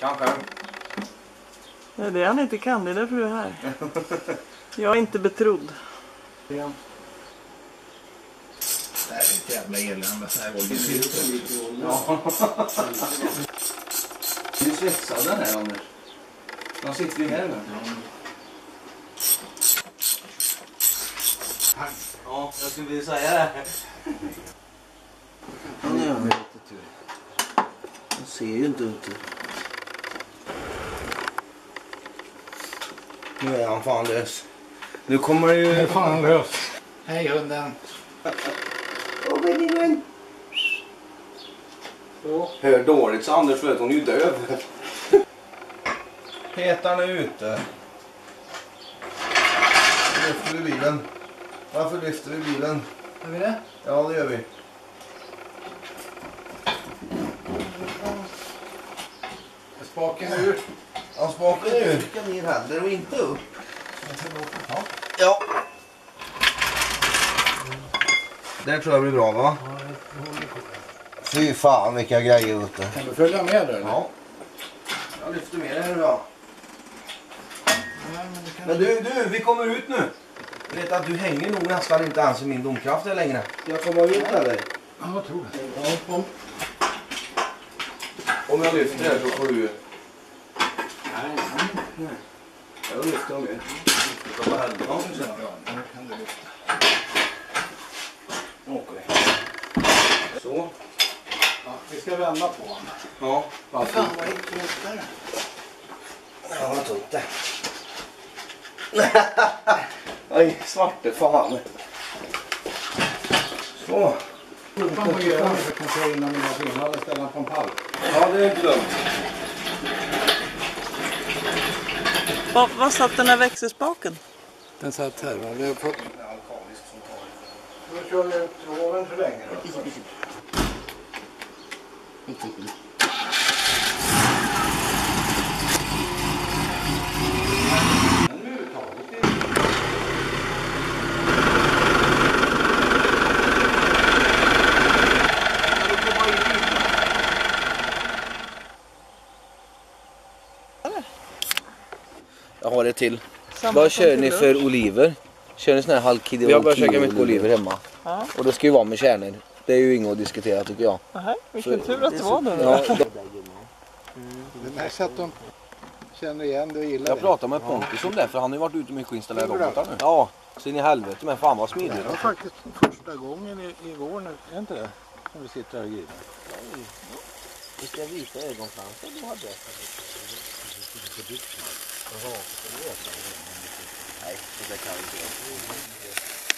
Kanske. Det är det han inte kan, det är därför du är här. Jag är inte betrodd. Ja. Det här är ett jävla elände. Så här du svetsad den här, Anders. De sitter vi här nu. Ja, jag skulle vilja säga det. Nu har vi lite tur. Jag ser ju inte ut. Nu är han fan lös. Nu kommer det ju... Nu är fan lös. Hej hunden. Åh, vad är din hund? Hör dåligt så Anders för att hon är ju döv. Petar nu ute. Lyfter vi bilen? Varför lyfter vi bilen? Gör vi det? Ja, det gör vi. Är spaken ur? Ja, spaken ur. Vilka ner heller och inte upp. Ja. Det tror jag blir bra, va? Fy fan vilka grejer ute. Kan du följa med där? Ja. Jag lyfter med det här då. Men du, vi kommer ut nu. Du vet att du hänger nog nästan inte ens i min domkraft här längre. Jag kommer ut eller? Ja, jag tror det. Ja, om jag lyfter här så får du... Nej. Jag lyfter om det. Ja, nu kan du lyfta. Okej. Så. Ja, vi ska vända på honom. Ja. Varför? Fan vad inte lättare. Ja, vad tungt det. Oj, svarte fan. Så. Fan vad gör jag? Jag kan se innan mina filmar eller ställa på en pall. Ja, det är glömt. Vad satt den där växelspaken? Den satt här, va? Vi har fått... Då kör vi tråden så länge då. Jag har det till. Samma Vad som kör till ni lunch. för oliver? Kör ni såna här halvkilo Vi har börjat käka mycket oliver hemma? Ja. Och det ska ju vara med kärnor. Det är ju inget att diskutera tycker jag. Aha, vilken tur att det var nu. Ja, Den här satt de känner igen det och gillar jag det. pratade med Pontus om det för han har ju varit ute mycket och installerat robotar nu. Ja, så in i helvete men fan vad smidigt. Det var faktiskt första gången i vår nu, är inte det? Som vi sitter här och grillar. Vi ska visa ögonfransar du hade. Jaha, det vet jag. Nej, det kan vi inte.